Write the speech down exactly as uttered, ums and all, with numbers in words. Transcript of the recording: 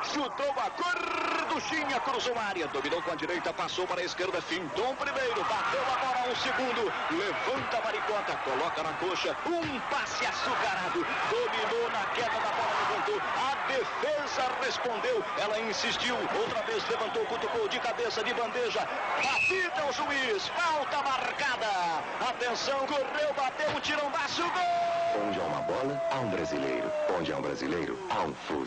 chutou a gorduchinha, cruzou a área, dominou com a direita, passou para a esquerda, fintou um primeiro, bateu agora um segundo, levanta a maricota, coloca na coxa, um passe açucarado, dominou na queda da bola, levantou, a defesa respondeu, ela insistiu, outra vez levantou, cutucou de cabeça, de bandeja, apita o juiz, falta marcada, atenção, correu, bateu um tirão baixo, gol! Onde há uma bola, há um brasileiro. Onde há um brasileiro, há um Fusca.